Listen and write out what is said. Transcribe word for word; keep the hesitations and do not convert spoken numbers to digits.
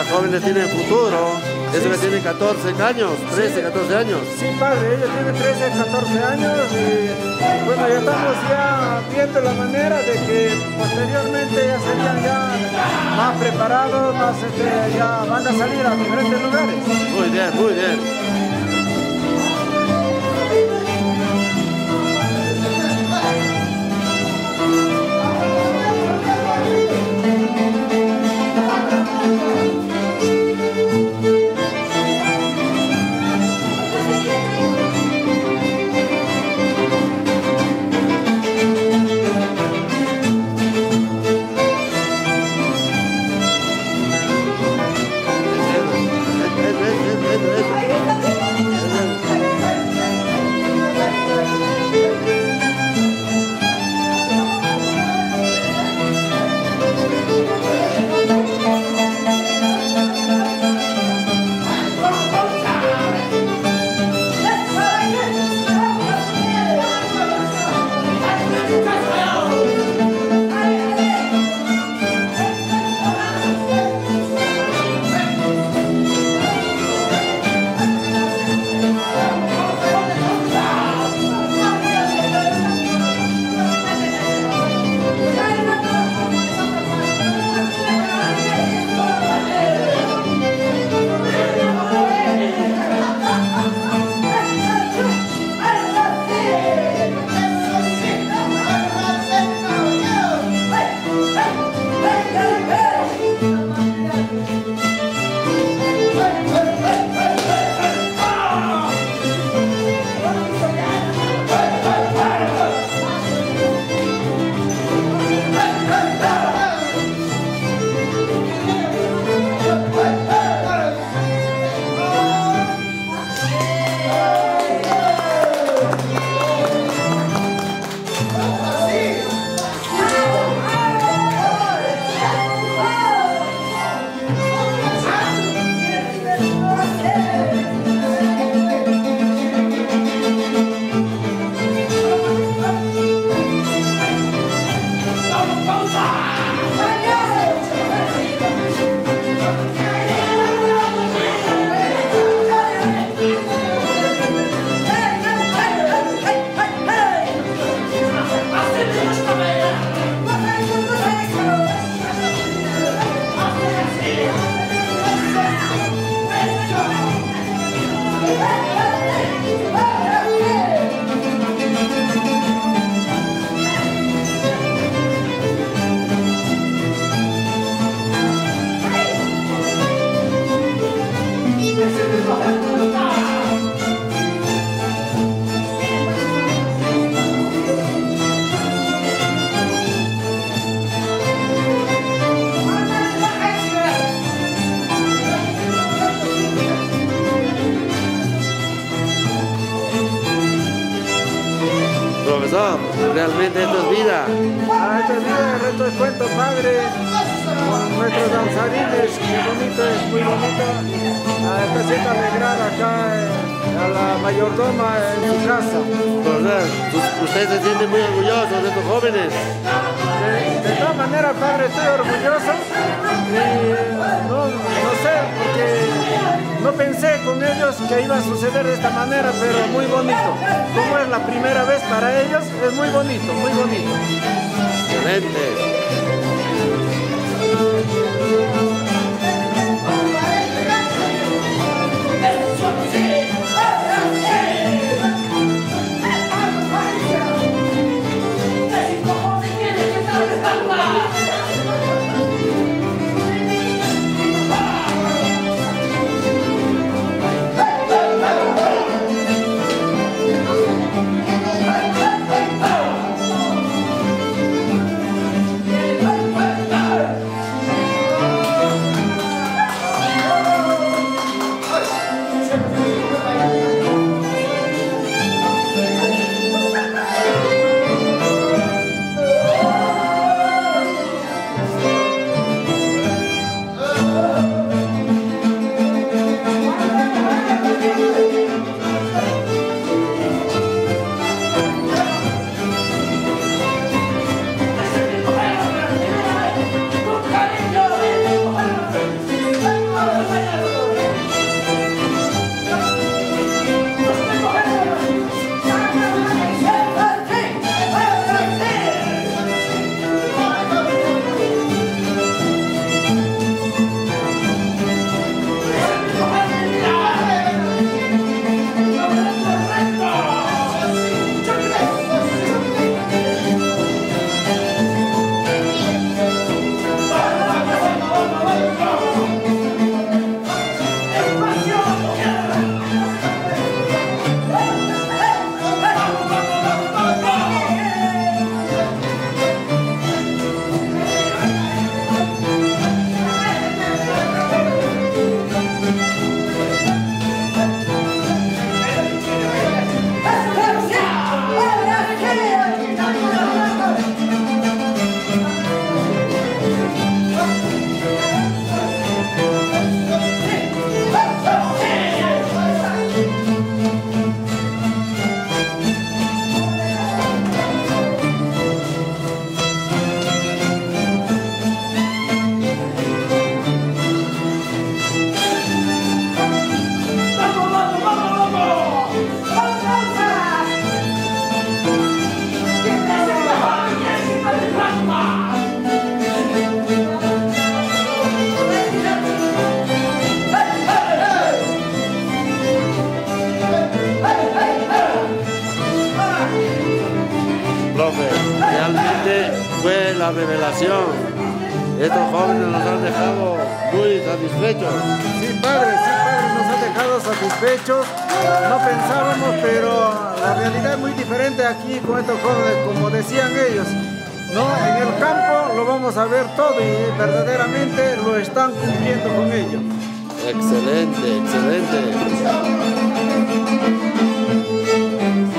Estas jóvenes tienen futuro. Eso que tiene catorce años, trece, catorce años. Sí, padre, ellos tienen trece, catorce años y bueno, ya estamos ya viendo la manera de que posteriormente ya serían ya más preparados, más este, ya van a salir a diferentes lugares. Muy bien, muy bien. Profesor, realmente esto es vida. Ah, esto es vida, el resto es cuento, padre. Con nuestros danzarines, qué bonito, es muy bonito. Ah, está siendo alegrar acá eh, a la mayordoma en su casa. Profesor, usted se siente muy orgulloso de estos jóvenes. De, de todas maneras, padre, estoy orgulloso. Y no, no sé, porque no pensé con ellos que iba a suceder de esta manera, pero muy bonito. Como es la primera vez para ellos, es muy bonito, muy bonito. Excelente. revelación. Estos jóvenes nos han dejado muy satisfechos. Sí, padre, sí, padre, nos ha dejado satisfechos. No pensábamos, pero la realidad es muy diferente aquí con estos jóvenes, como decían ellos. No, en el campo lo vamos a ver todo y verdaderamente lo están cumpliendo con ello. Excelente, excelente.